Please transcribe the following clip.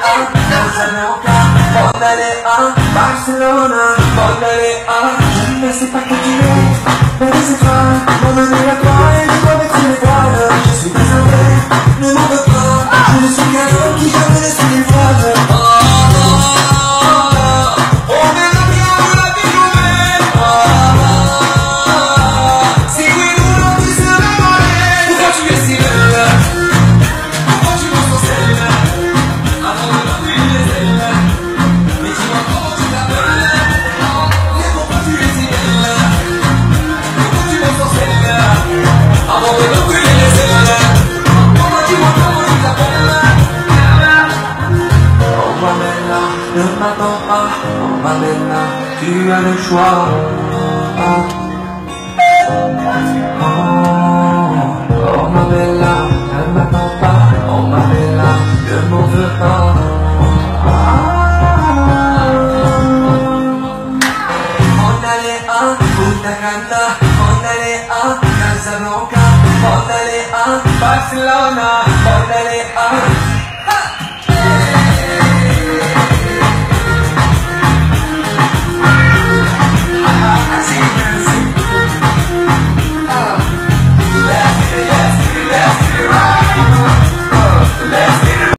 Casablanca, m'en aller à Barcelone, m'en aller à je ne sais pas que tu es, mais les étoiles m'ont mené à toi et je dois mettre les voiles. Je suis désolé, ne m'en veux pas, je ne suis qu'un homme qui jamais laisse les voiles. On verra bien où la vie nous mène. Seguis-nous dans tes cérémonies. Pourquoi tu es si belle? Pourquoi tu m'en sors celle? Avant de m'appuyer les ailes. Mais dis-moi comment tu t'appelles. Et pourquoi tu es si belle? Pourquoi tu m'en sors celle? Avant de m'appuyer les ailes. Dis-moi comment tu t'appelles. Oh Mamela, ne m'attends pas. Oh Mamela, tu as le choix. Oh Mamela, ne m'attends pas. Oh Mamela, ne m'en veux pas. On allait à Punta Cana, on allait à Casablanca, on allait à Barcelona, on allait à